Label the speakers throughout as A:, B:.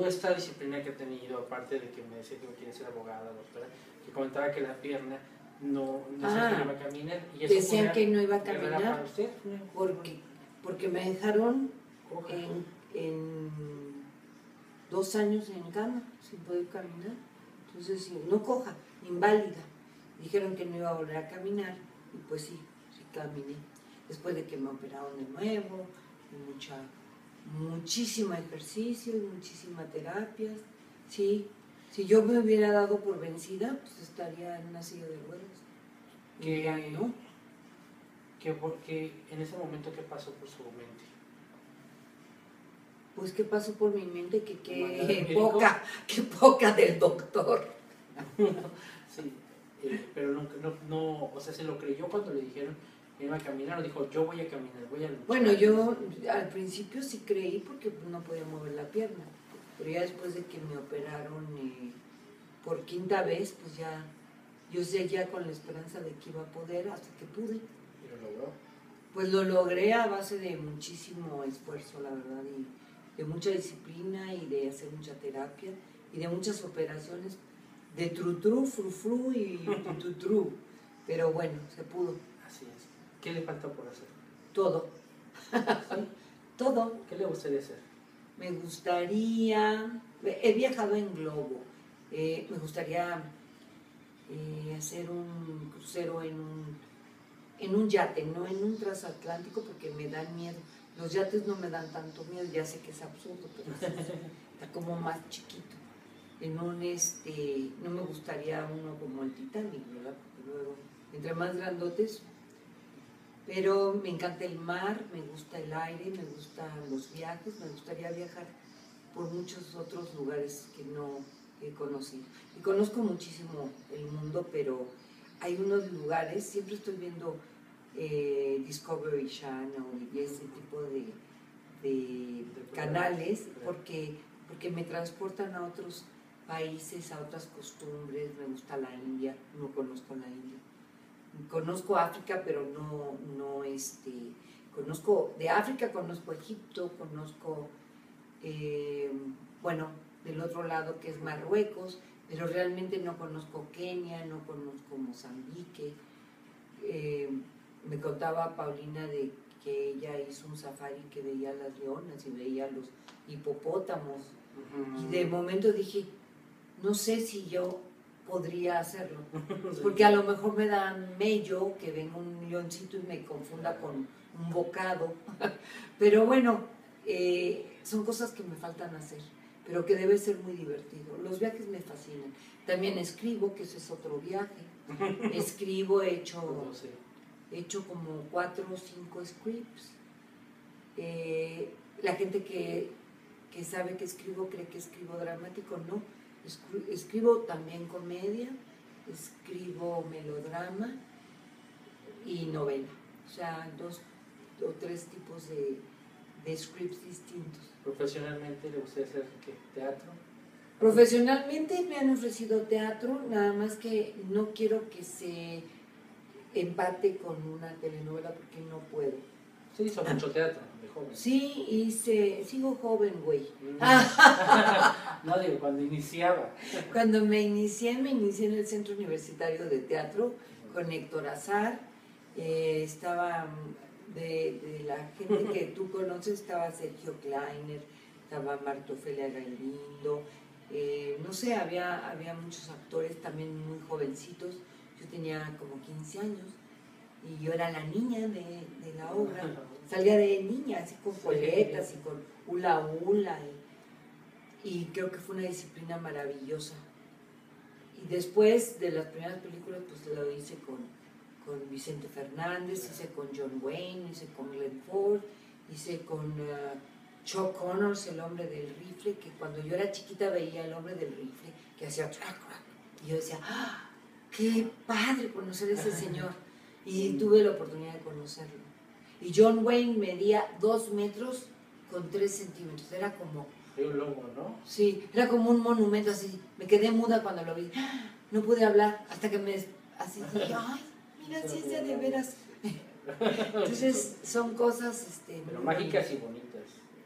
A: esta disciplina que he tenido, aparte de que me decía que me quiere ser abogada, doctora, que comentaba que la pierna no decía que no iba a caminar. Y eso
B: decían que no iba a
A: ¿Para
B: caminar
A: usted?
B: porque me dejaron
A: Coja.
B: en 2 años en cama sin poder caminar. Entonces, sí, no coja, inválida. Dijeron que no iba a volver a caminar y pues sí caminé. Después de que me operaron de nuevo, muchísimo ejercicio, muchísimas terapias. Sí, si yo me hubiera dado por vencida, pues estaría en una silla de ruedas. ¿No?
A: Porque en ese momento, ¿qué pasó por su mente?
B: Pues, ¿qué pasó por mi mente? Que poca del doctor.
A: Sí, pero no, o sea, se lo creyó cuando le dijeron que iba a caminar, o dijo, yo voy a caminar, voy a luchar.
B: Bueno, yo al principio sí creí porque no podía mover la pierna, pero ya después de que me operaron por 5ª vez, pues ya, yo seguía con la esperanza de que iba a poder hasta que pude.
A: ¿Y lo logró?
B: Pues lo logré a base de muchísimo esfuerzo, la verdad, y de mucha disciplina y de hacer mucha terapia y de muchas operaciones de trutru, frufru y tututru. Pero bueno, se pudo.
A: Así es. ¿Qué le faltó por hacer?
B: Todo.
A: ¿Sí?
B: Todo.
A: ¿Qué le gustaría hacer?
B: Me gustaría, he viajado en globo, me gustaría hacer un crucero en un yate, no en un transatlántico porque me dan miedo. Los yates no me dan tanto miedo, ya sé que es absurdo, pero está como más chiquito. No me gustaría uno como el Titanic, ¿verdad? Porque luego, entre más grandotes, pero me encanta el mar, me gusta el aire, me gustan los viajes, me gustaría viajar por muchos otros lugares que no he conocido. Y conozco muchísimo el mundo, pero hay unos lugares, siempre estoy viendo Discovery Channel y ese tipo de canales, porque me transportan a otros países, a otras costumbres. Me gusta la India, no conozco la India. Conozco África, pero no conozco de África, conozco Egipto, conozco, del otro lado que es Marruecos, pero realmente no conozco Kenia, no conozco Mozambique. Me contaba Paulina de que ella hizo un safari que veía las leonas y veía los hipopótamos. Y de momento dije, no sé si yo podría hacerlo, porque a lo mejor me da mello que venga un leoncito y me confunda con un bocado, pero bueno, son cosas que me faltan hacer, pero que debe ser muy divertido. Los viajes me fascinan. También escribo, que ese es otro viaje. Escribo, he hecho como 4 o 5 scripts. La gente que sabe que escribo cree que escribo dramático, no. Escribo también comedia, escribo melodrama y novela. O sea, 2 o 3 tipos de scripts distintos.
A: ¿Profesionalmente le gustaría hacer teatro?
B: Profesionalmente me han ofrecido teatro, nada más que no quiero que se empate con una telenovela porque no puedo.
A: Sí, hizo mucho teatro de joven.
B: Sí, sigo joven, güey.
A: No, digo, cuando iniciaba.
B: Cuando me inicié en el Centro Universitario de Teatro con Héctor Azar. Estaba de la gente que tú conoces, estaba Sergio Kleiner, estaba Marta Ofelia Galindo, no sé, había muchos actores también muy jovencitos. Yo tenía como 15 años y yo era la niña de la obra. Salía de niña, así con coletas y con hula hula, y creo que fue una disciplina maravillosa. Y después de las primeras películas, pues lo hice con Vicente Fernández, hice con John Wayne, hice con Glenn Ford, hice con Chuck Connors, el hombre del rifle, que cuando yo era chiquita veía el hombre del rifle, que hacía track, y yo decía, ¡ah! ¡Qué padre conocer a ese señor! Y tuve la oportunidad de conocerlo. Y John Wayne medía 2 metros con 3 centímetros, era como...
A: un lobo, ¿no?
B: Sí, era como un monumento así. Me quedé muda cuando lo vi. No pude hablar hasta que así dije, ¡ay, mira, ciencia de veras! Entonces son cosas...
A: pero mágicas y bonitas.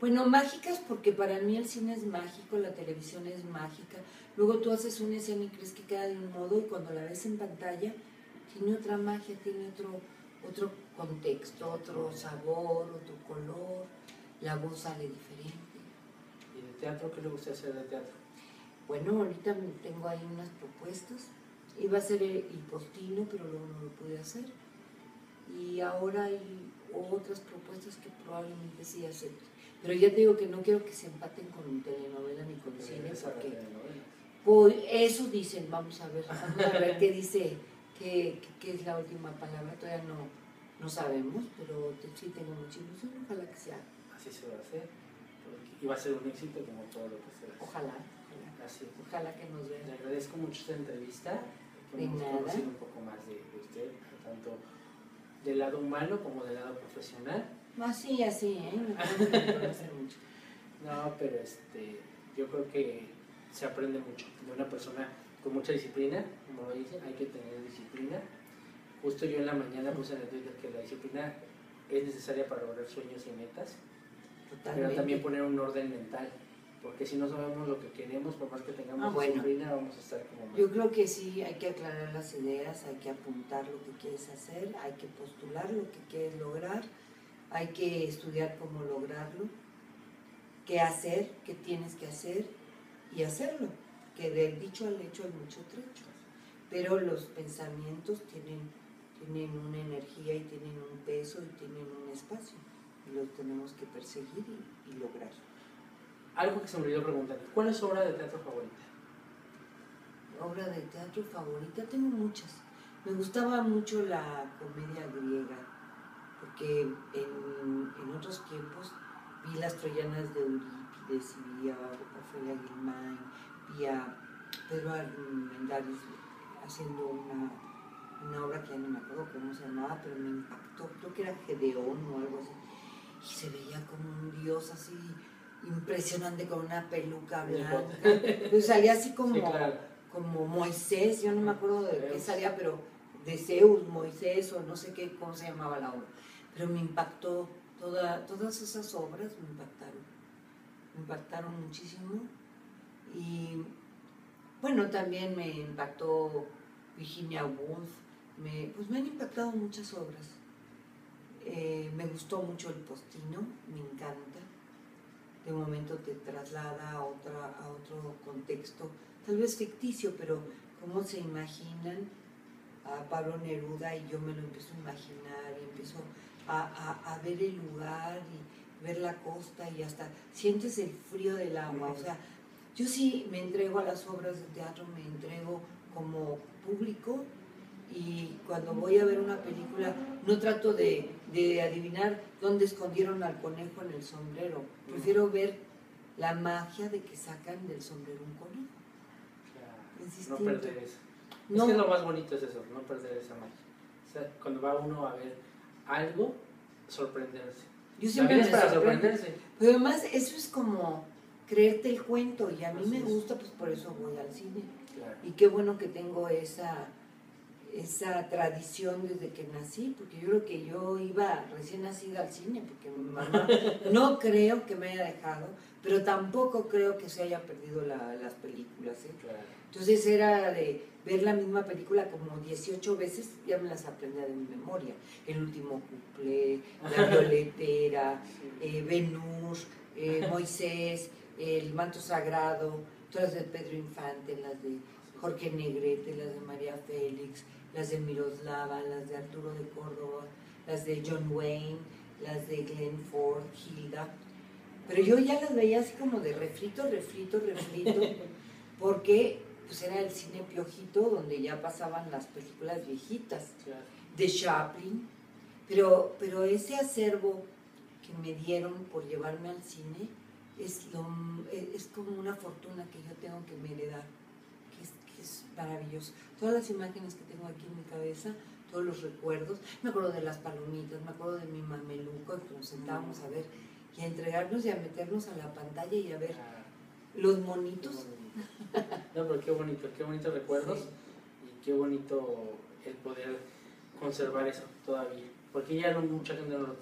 B: Bueno, mágicas porque para mí el cine es mágico, la televisión es mágica. Luego tú haces una escena y crees que queda de un modo y cuando la ves en pantalla tiene otra magia, tiene otro contexto, otro sabor, otro color, la voz sale diferente.
A: ¿Y de teatro qué le gusta hacer de teatro?
B: Bueno, ahorita tengo ahí unas propuestas. Iba a ser el Postino, pero luego no lo pude hacer. Y ahora hay otras propuestas que probablemente sí acepte. Pero ya te digo que no quiero que se empaten con telenovela ni con cine, porque pues, eso dicen, vamos a ver qué dice, qué es la última palabra, todavía no sabemos, pero sí tengo mucha ilusión, ojalá que sea.
A: Así se va a hacer, y va a ser un éxito como todo lo que se hace.
B: Ojalá.
A: Así.
B: Ojalá que nos vean.
A: Le agradezco mucho esta entrevista, que hemos conocido un poco más de usted, tanto del lado humano como del lado profesional.
B: Así, ¿eh? Me conoce mucho.
A: No, pero yo creo que se aprende mucho de una persona con mucha disciplina, como lo dice, hay que tener disciplina. Justo yo en la mañana puse en el Twitter que la disciplina es necesaria para lograr sueños y metas,
B: Totalmente.
A: pero también poner un orden mental, porque si no sabemos lo que queremos, por más que tengamos disciplina, vamos a estar como mal.
B: Yo creo que sí, hay que aclarar las ideas, hay que apuntar lo que quieres hacer, hay que postular lo que quieres lograr, hay que estudiar cómo lograrlo, qué hacer, qué tienes que hacer y hacerlo, que del dicho al hecho hay mucho trecho, pero los pensamientos tienen una energía y tienen un peso y tienen un espacio y los tenemos que perseguir y lograr.
A: Algo que se me olvidó preguntar, ¿cuál es su obra de teatro favorita?
B: Obra de teatro favorita, tengo muchas. Me gustaba mucho la comedia griega, porque en otros tiempos vi las Troyanas de Eurípides y vi a Ofelia Guilmán, vi a Pedro Armendáriz haciendo una obra que ya no me acuerdo cómo se llamaba, pero me impactó, creo que era Gedeón o algo así, y se veía como un dios así impresionante con una peluca blanca, pues salía así como, sí, claro, como Moisés, yo no me acuerdo de qué salía, pero de Zeus, Moisés o no sé qué, cómo se llamaba la obra, pero me impactó, todas esas obras me impactaron muchísimo. Y bueno, también me impactó Virginia Woolf, pues me han impactado muchas obras. Me gustó mucho El Postino, me encanta. De momento te traslada a otro contexto, tal vez ficticio, pero cómo se imaginan a Pablo Neruda y yo me lo empiezo a imaginar y empiezo a ver el lugar y ver la costa y hasta sientes el frío del agua. O sea, yo sí me entrego a las obras de teatro, me entrego como público y cuando voy a ver una película no trato de adivinar dónde escondieron al conejo en el sombrero. Prefiero ver la magia de que sacan del sombrero un conejo.
A: Claro,
B: es
A: no perder eso.
B: No.
A: Es que lo más bonito es eso, no perder esa magia. O sea, cuando va uno a ver algo, sorprenderse.
B: Yo siempre
A: también es para sorprenderse.
B: Pero además eso es como creerte el cuento y a mí me gusta, pues por eso voy al cine.
A: Claro.
B: Y qué bueno que tengo esa tradición desde que nací, porque yo creo que yo iba recién nacida al cine, porque mi mamá no creo que me haya dejado, pero tampoco creo que se haya perdido las películas, ¿eh? Claro. Entonces era de ver la misma película como 18 veces, ya me las aprendía de mi memoria. El último cuplé, La Violetera, Ben-Hur, Moisés, El Manto Sagrado, todas las de Pedro Infante, las de Jorge Negrete, las de María Félix, las de Miroslava, las de Arturo de Córdoba, las de John Wayne, las de Glenn Ford, Hilda. Pero yo ya las veía así como de refrito, porque pues era el cine piojito donde ya pasaban las películas viejitas, claro, de Chaplin. Pero ese acervo que me dieron por llevarme al cine es como una fortuna que yo tengo que me heredar, que es maravilloso. Todas las imágenes que tengo aquí en mi cabeza, todos los recuerdos, me acuerdo de las palomitas, me acuerdo de mi mameluco, que nos sentábamos a ver y a entregarnos y a meternos a la pantalla y a ver los monitos.
A: No, pero qué bonitos recuerdos, sí. Y qué bonito el poder conservar eso todavía, porque ya no mucha gente no lo tiene.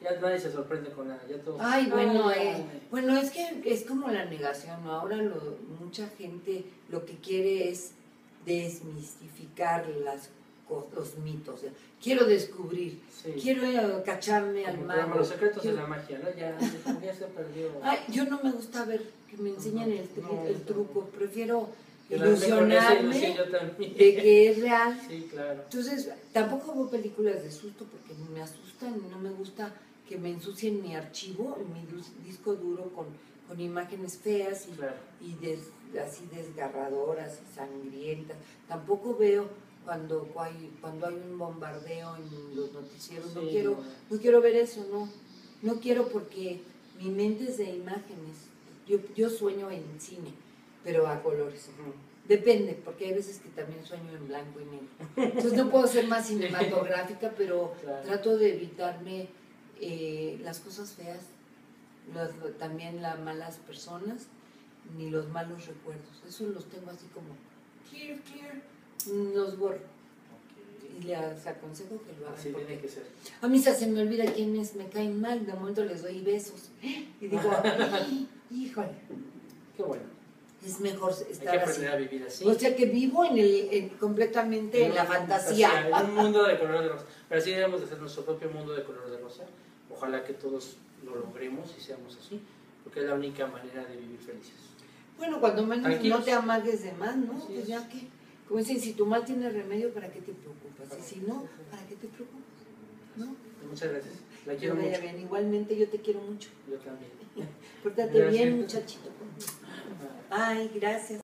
A: Ya nadie se sorprende con nada, ya todos...
B: Ay, bueno,
A: ay.
B: bueno, es que es como la negación, ¿no? Ahora mucha gente lo que quiere es desmistificar los mitos. O sea, quiero descubrir,
A: Sí.
B: quiero cacharme al
A: Como el programa
B: mago.
A: Los secretos de la magia, ¿no? Ya se perdió.
B: Ay, yo no me gusta ver que me enseñen el truco, prefiero
A: Quedarme con esa
B: ilusionarme
A: ilusión yo también.
B: de que es real.
A: Sí, claro.
B: Entonces, tampoco veo películas de susto porque me asustan y no me gusta que me ensucien mi archivo, mi disco duro con imágenes feas
A: Claro.
B: y así desgarradoras y sangrientas. Tampoco veo cuando hay un bombardeo en los noticieros.
A: Sí,
B: No quiero ver eso, no quiero porque mi mente es de imágenes. Yo sueño en cine, pero a colores.
A: Ujú.
B: Depende, porque hay veces que también sueño en blanco y negro. Entonces no puedo ser más cinematográfica, pero
A: Claro.
B: trato de evitarme las cosas feas, también las malas personas, ni los malos recuerdos. Eso los tengo así como clear, los borro.
A: Ok.
B: Y les aconsejo que lo hagan.
A: Así
B: porque
A: tiene que ser.
B: a mí se me olvida quiénes me caen mal, de momento les doy besos. Y digo, "Ay, híjole,
A: Qué bueno.
B: es mejor
A: Hay que
B: estar así".
A: aprender a vivir así.
B: O sea que vivo completamente en la fantasía.
A: En un mundo de color de rosa. Pero así debemos de hacer nuestro propio mundo de color de rosa. Ojalá que todos lo logremos y seamos así, porque es la única manera de vivir felices.
B: Bueno, cuando menos
A: Tranquilos.
B: no te amargues de más, ¿no?
A: Así
B: Pues
A: es.
B: ya que, como dicen, si tu mal tiene remedio, ¿para qué te preocupas? Y si no,
A: Sí, sí.
B: ¿para qué te preocupas? ¿No?
A: Muchas gracias. La
B: Que
A: quiero
B: vaya
A: mucho.
B: bien. Igualmente yo te quiero mucho.
A: Yo también.
B: Pórtate
A: Gracias.
B: bien, muchachito. Ay, gracias.